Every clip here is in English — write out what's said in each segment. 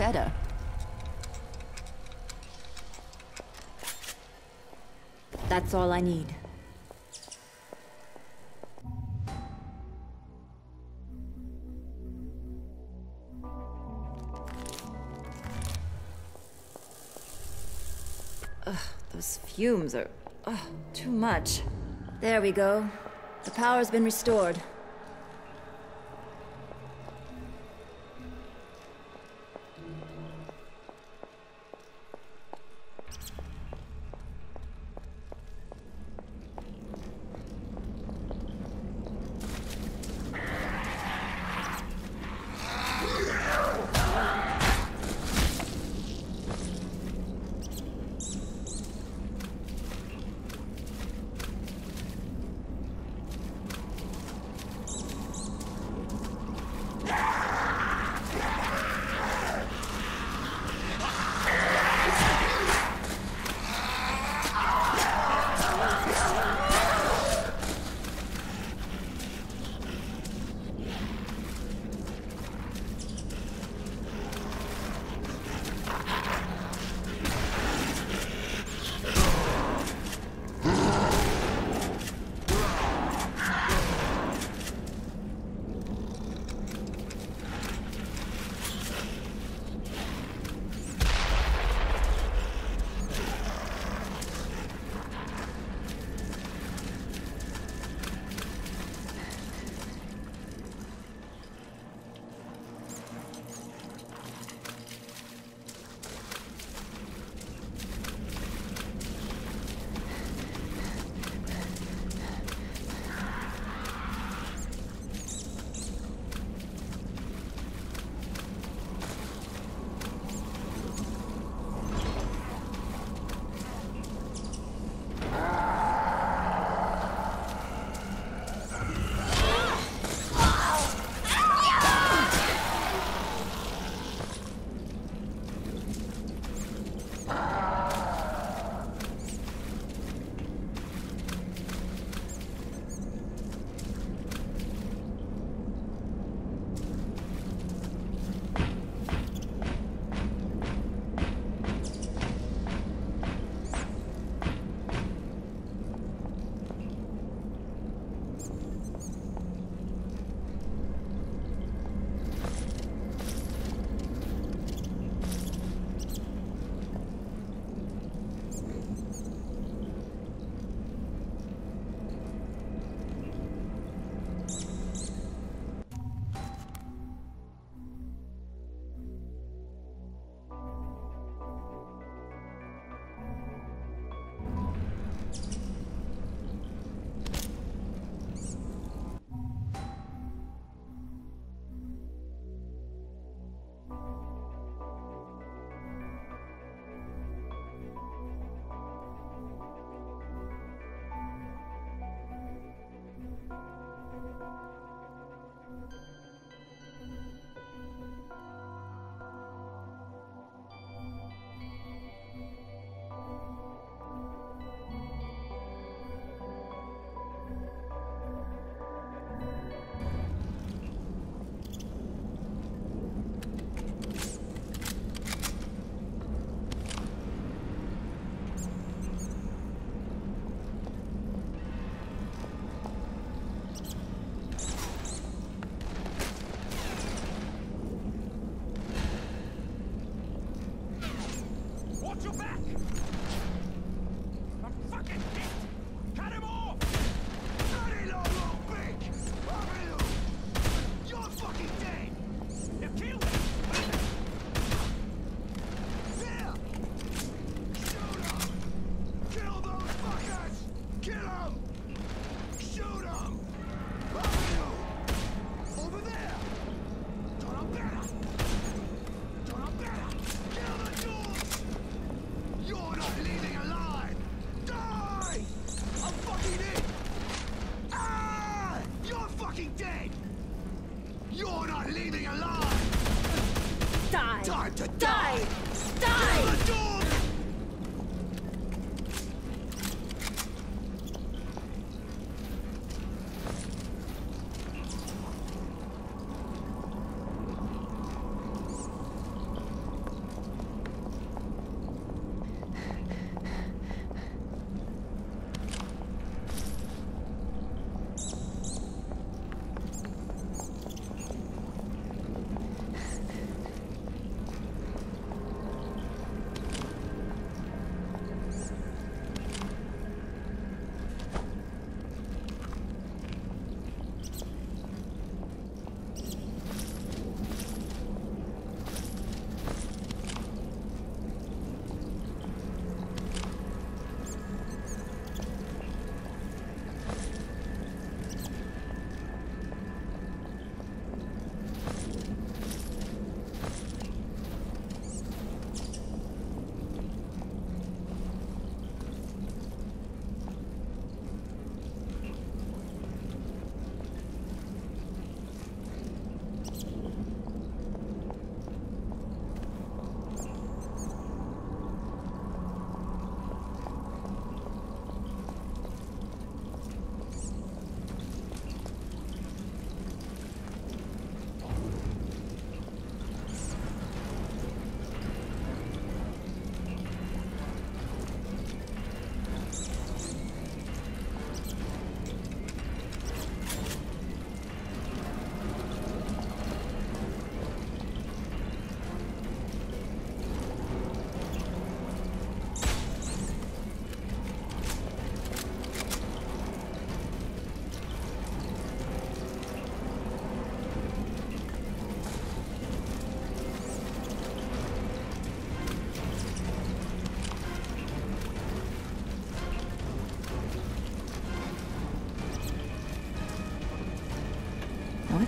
Feta. That's all I need. Ugh, those fumes are... too much. There we go. The power's been restored.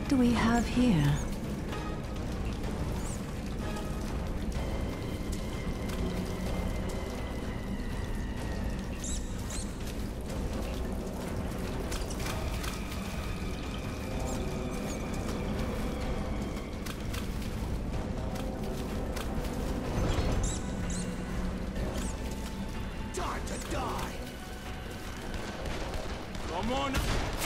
What do we have here? Time to die! Come on!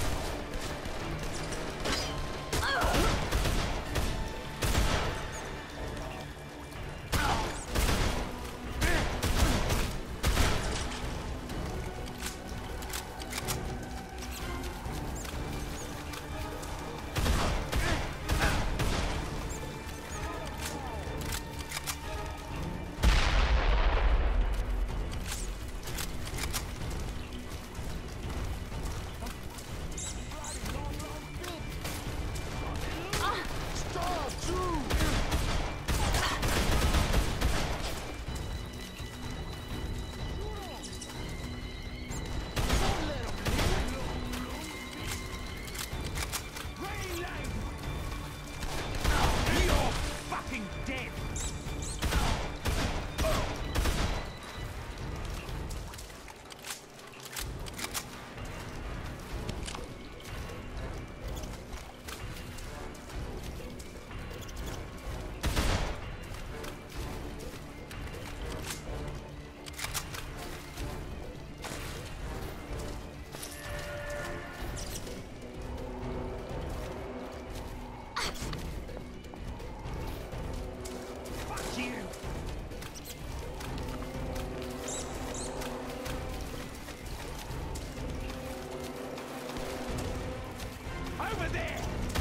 Over there!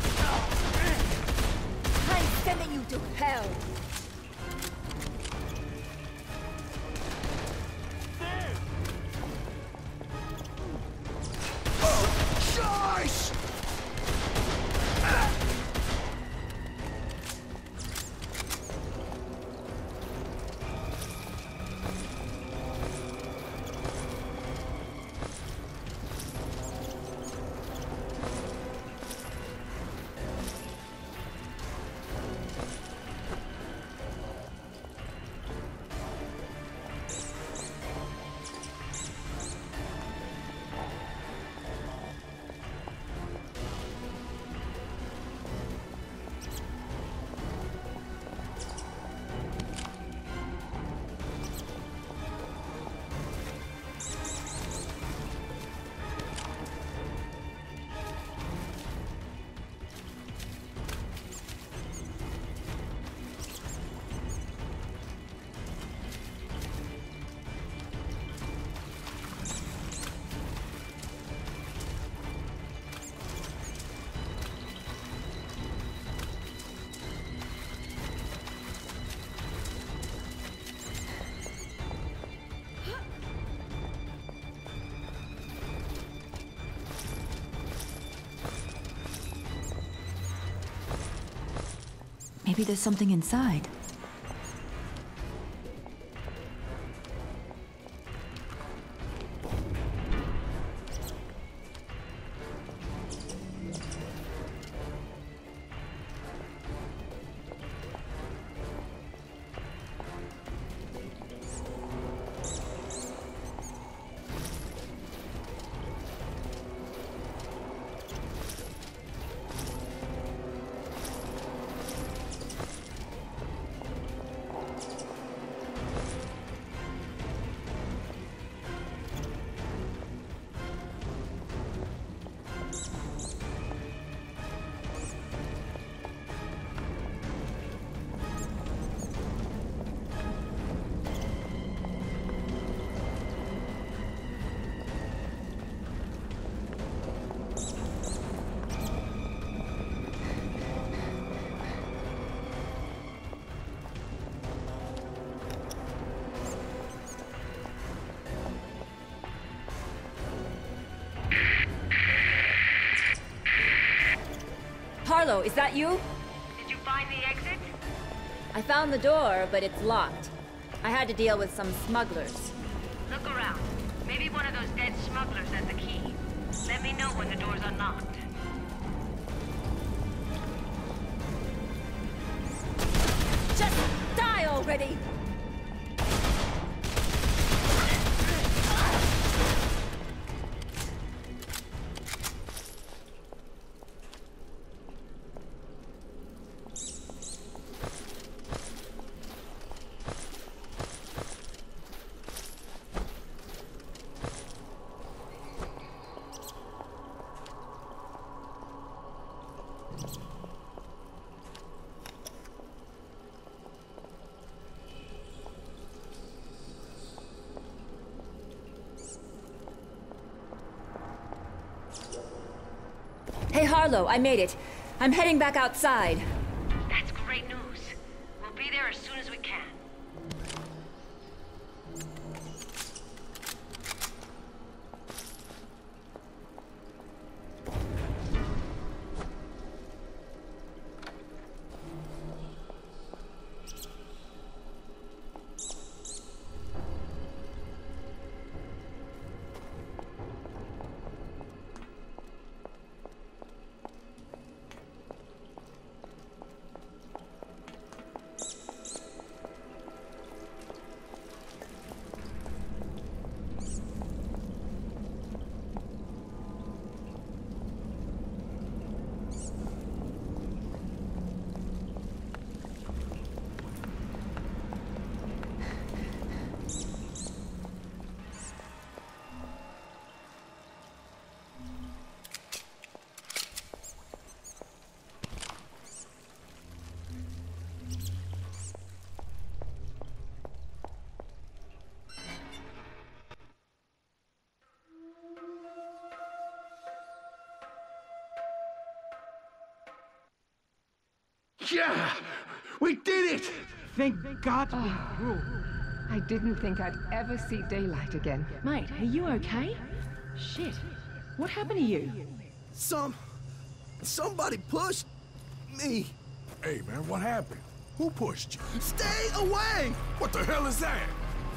I'm sending you to hell! Nice! Maybe there's something inside. Harlow, is that you? Did you find the exit? I found the door, but it's locked. I had to deal with some smugglers. Look around. Maybe one of those dead smugglers has the key. Let me know when the door's unlocked. already! Hey Harlow, I made it. I'm heading back outside. That's great news. We'll be there as soon as we can. Yeah! We did it! Thank God we're through. I didn't think I'd ever see daylight again. Mate, are you okay? Shit. What happened to you? Somebody pushed me. Hey, man, what happened? Who pushed you? Stay away! What the hell is that?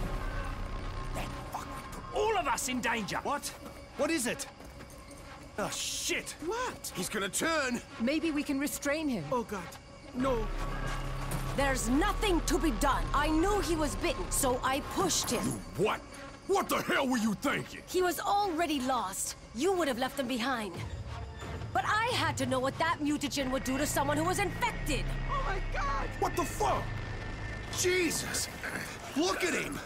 All of us in danger. What? What is it? Oh, shit. What? He's gonna turn. Maybe we can restrain him. Oh, God. No. There's nothing to be done. I knew he was bitten, so I pushed him. What? What the hell were you thinking? He was already lost. You would have left him behind. But I had to know what that mutagen would do to someone who was infected. Oh, my God. What the fuck? Jesus. Look at him.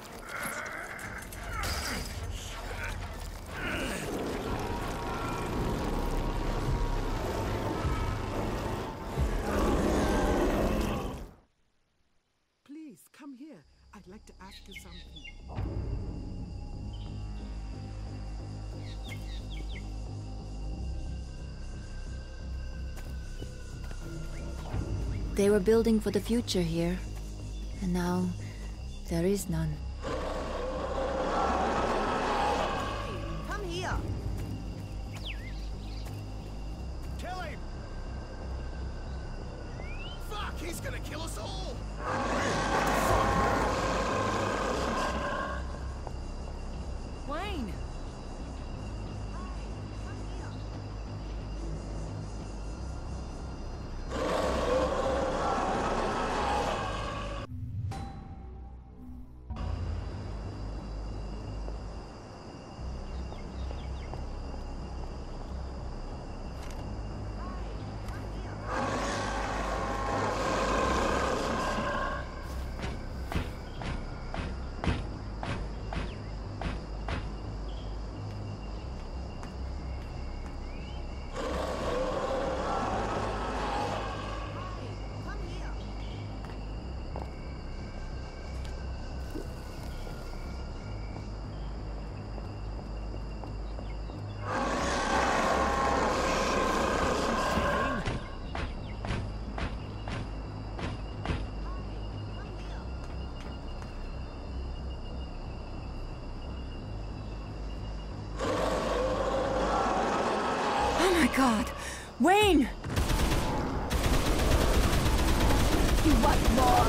Please, come here. I'd like to ask you something. They were building for the future here. And now, there is none. Come here. Kill him. Fuck, he's gonna kill us all. Wayne. Oh my God! Wayne! You want more?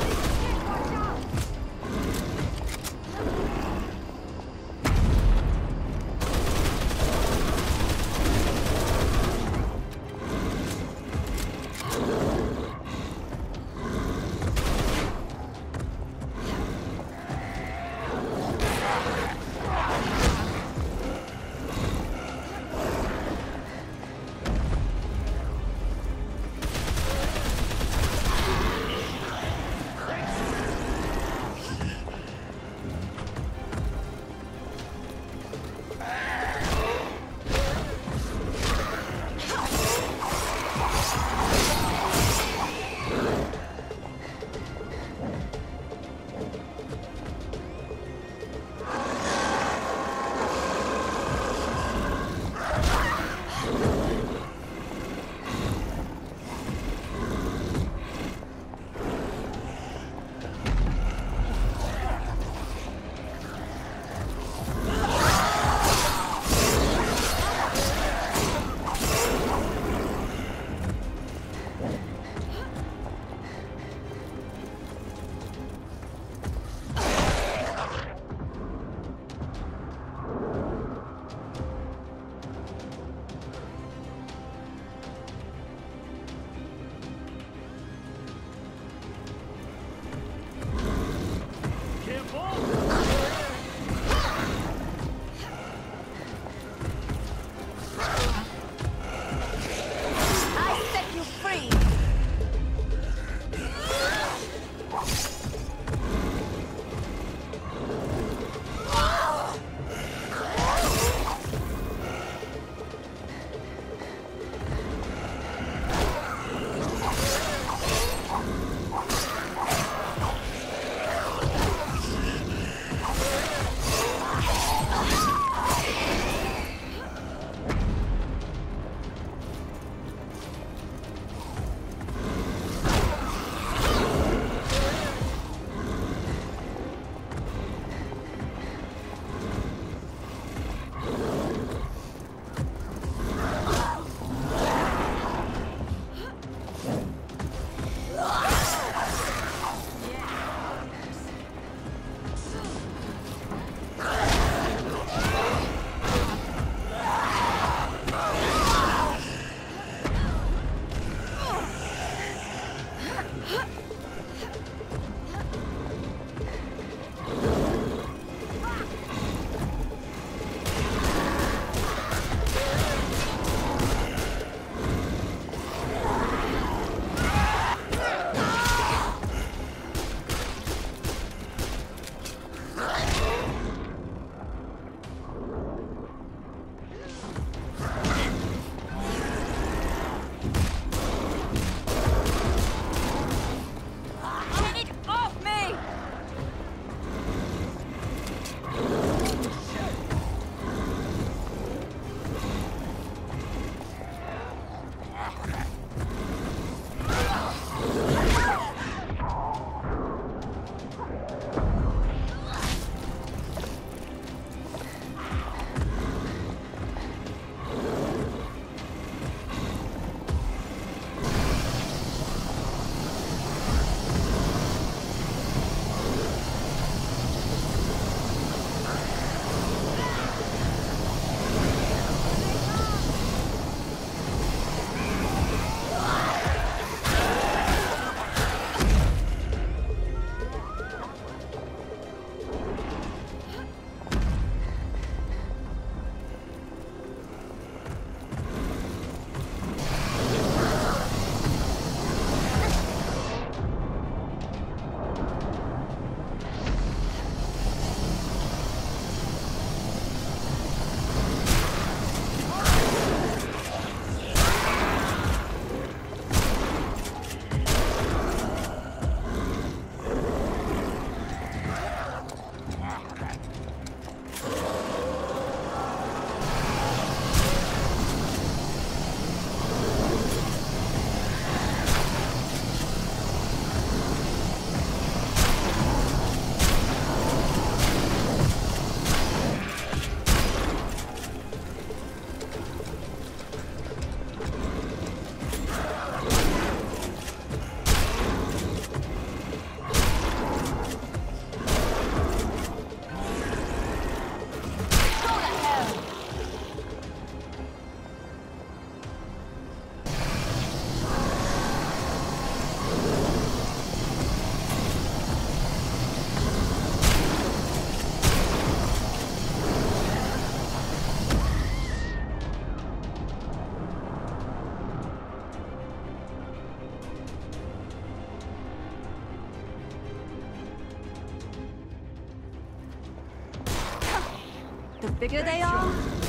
bigger they are?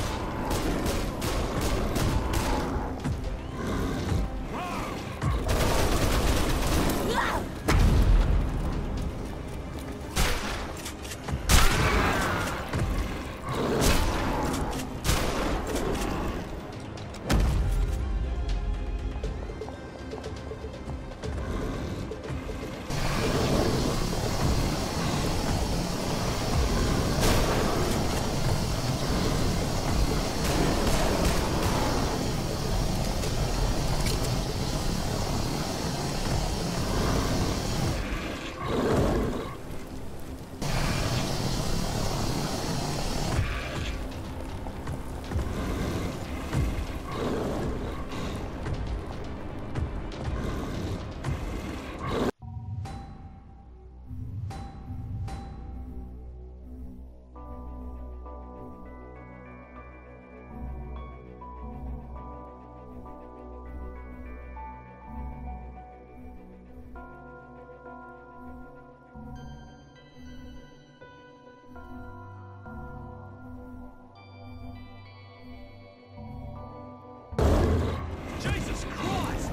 Jesus Christ!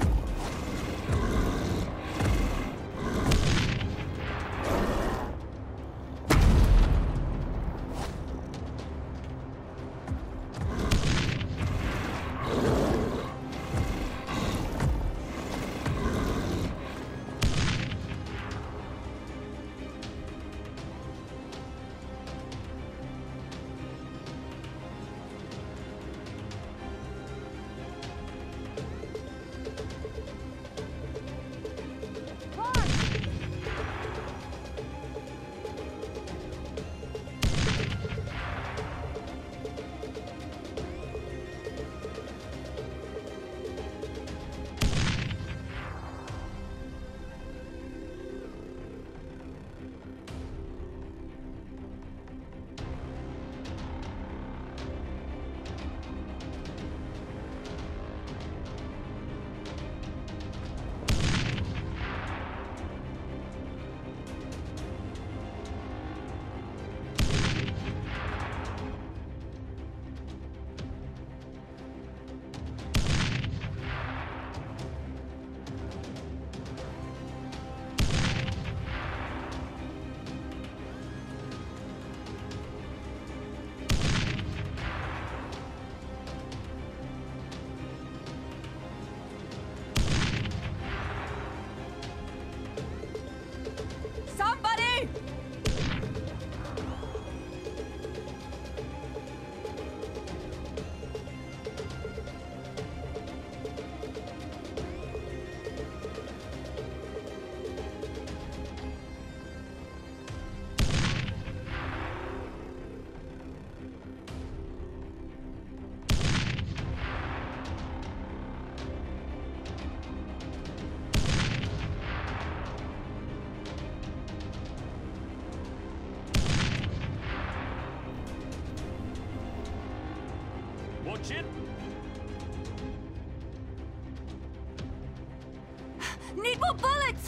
Watch it! Need more bullets!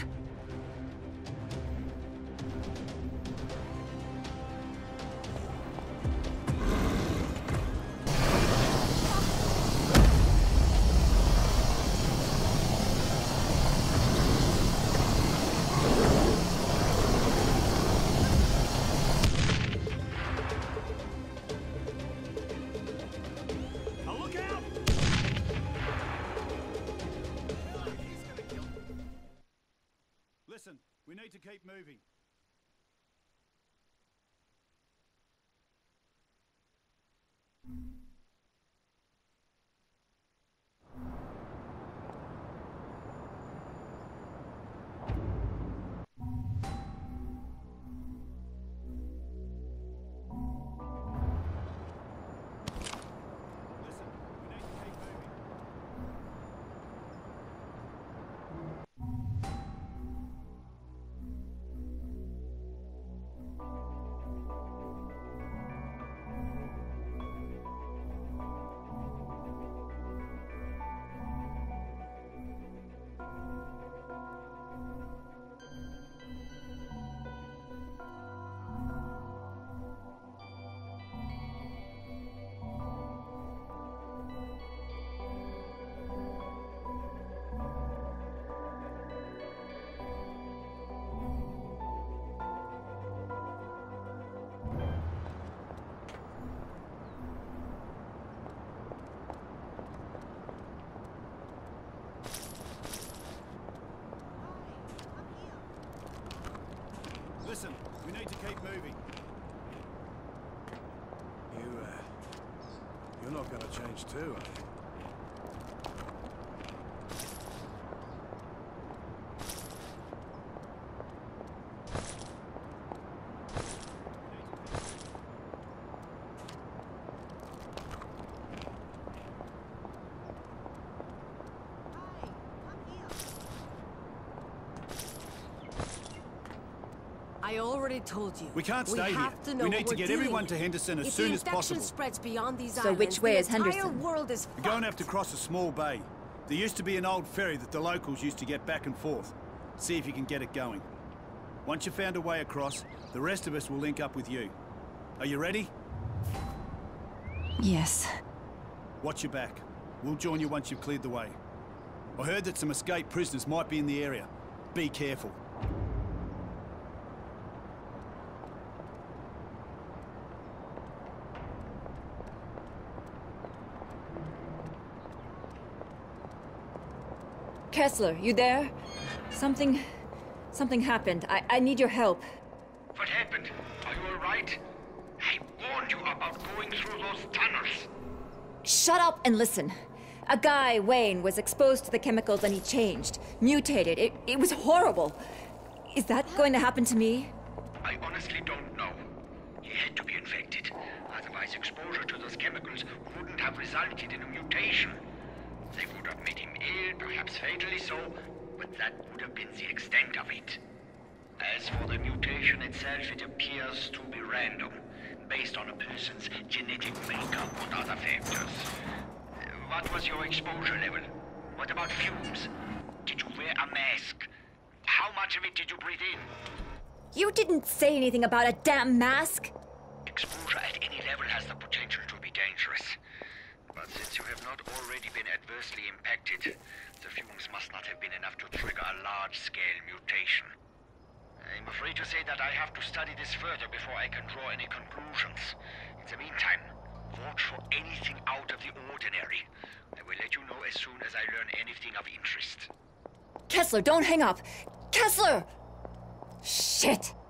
Now look out! Listen, we need to keep moving. Listen, we need to keep moving. need to keep moving. You're not gonna change too, are you? I already told you. We can't stay here. have to know We what need to we're get dealing everyone with. to Henderson as If soon the as possible. infection spreads beyond these So islands, which way the is entire Henderson? world is We're going to have to cross a small bay. There used to be an old ferry that the locals used to get back and forth. See if you can get it going. Once you've found a way across, the rest of us will link up with you. Are you ready? Yes. Watch your back. We'll join you once you've cleared the way. I heard that some escaped prisoners might be in the area. Be careful. Kessler, you there? Something happened. I need your help. What happened? Are you all right? I warned you about going through those tunnels. Shut up and listen. A guy, Wayne, was exposed to the chemicals and he changed. Mutated. It was horrible. Is that going to happen to me? I honestly don't know. He had to be infected. Otherwise, exposure to those chemicals wouldn't have resulted in a mutation. They would have made him ill, perhaps fatally so, but that would have been the extent of it. As for the mutation itself, it appears to be random, based on a person's genetic makeup and other factors. What was your exposure level? What about fumes? Did you wear a mask? How much of it did you breathe in? You didn't say anything about a damn mask. Exposure at any level has the potential to be dangerous. But since you have not already been adversely impacted, the fumes must not have been enough to trigger a large-scale mutation. I'm afraid to say that I have to study this further before I can draw any conclusions. In the meantime, watch for anything out of the ordinary. I will let you know as soon as I learn anything of interest. Kessler, don't hang up. Kessler! Shit!